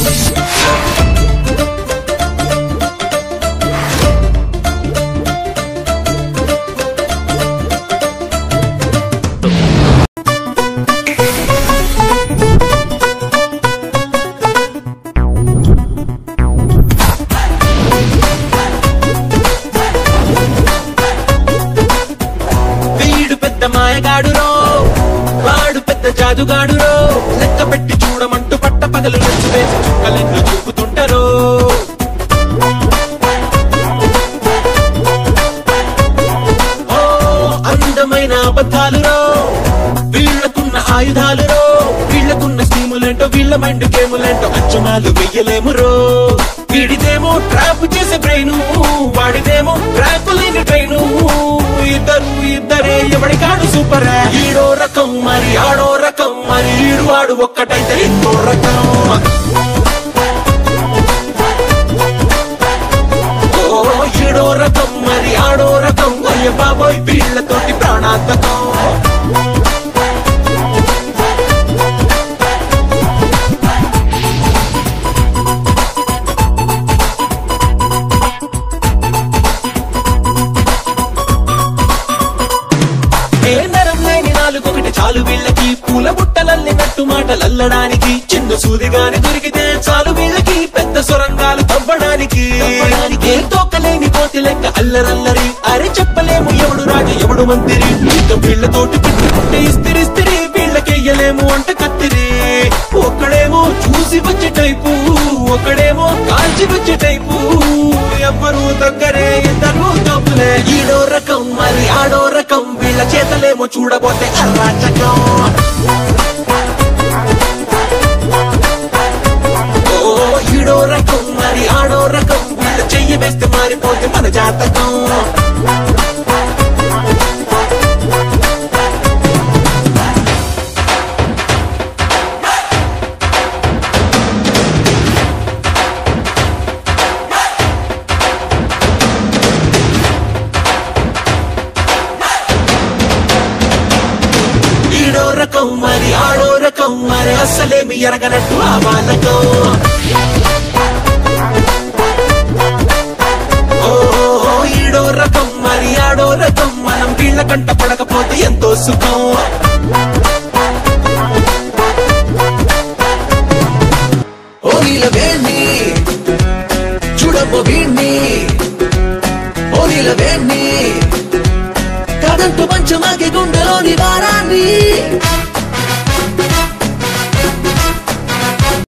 మాయగాడురో వాడు పెద్ద జాదుగాడురో లెక్క పెట్టి చూడమంటూ పట్ట పగలు నచ్చు వేసి చుక్కలెన్ను చూపుతుంటారో అందమైన అబద్ధాలురో వీళ్లకున్న ఆయుధాలురో వీళ్లకున్న స్కీములేంటో వీళ్ల మైండ్ గేములేంటో అంచనాలు వెయ్యలేమురో వీడిదేమో ట్రాప్ చేసే బ్రెయిను వాడిదేమో ట్రాప్ లేని ట్రైను ఇద్దరే ఎవడికాడు సూపర్ ఈడో రకం మరి ఆడో రకం మరి ఈడు వాడు ఒక్కటైతే ఇంకో రకం ఈడో రకం మరి ఆడో రకం అయ్య బాబోయ్ వీళ్లతోటి ప్రాణాంతకం ఒకటి చాలు వీళ్ళకి పూల బుట్టలల్లినట్టు మాటలల్లడానికి చిన్న సూదిగాని దొరికితే చాలు వీళ్ళకి పెద్ద సొరంగాలు తవ్వడానికి తోకలేని కోతి లెక్క అల్లరల్లరి అరే చెప్పలేము ఎవడు రాజు ఎవడు మంత్రి ఇంత వీళ్ళతోటి పెట్టుకుంటే ఇస్తిరిస్తిరి వీళ్ళకెయ్యలేము అంట కత్తిరి ఒక్కడేమో చూసి వచ్చే టైపు ఒకడేమో కాల్చి వచ్చే టైపు ఎవ్వరు దగ్గరే ఇద్దరు తప్పులే ఈడో రకం మరి ఆడో రకం వీళ్ళ చేతలేమో చూడబోతే అరాచకం ఈడో రకం మరి ఆడో రకం వీళ్ళ చెయ్యి వేస్తే మారిపోతే మన జాతకం రకం మరి ఆడో రకం మరి అస్సలేమి ఎరగనట్టు ఆ బాలకం ఈడో రకం మరి ఆడో రకం మనం వీళ్ళ కంట పడకపోతే ఎంతో సుఖం ఓ నీల వేణి చూడబో వీణ్ణి ఓ నీల వేణి కాదంటూ మంచమాగే